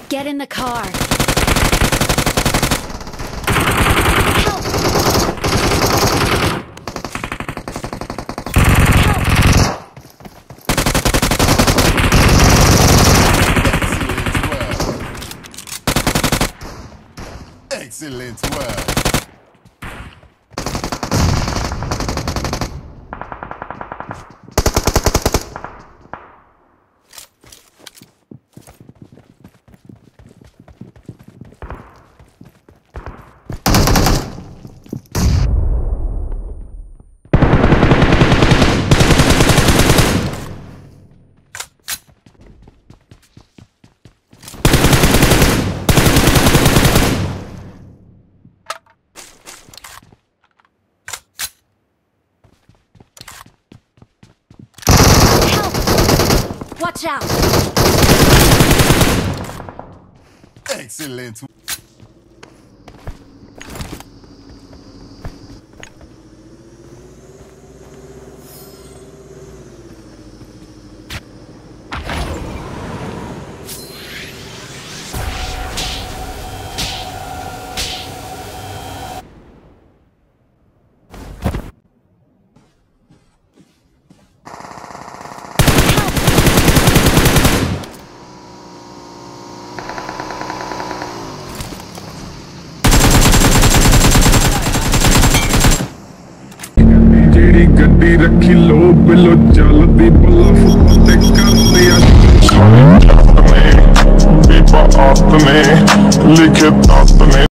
Get in the car. Excellent work. Watch out! Excellent. गड्डी रखी लो below चलदी बल्ला फुटे करते खाने में लिखे तात ने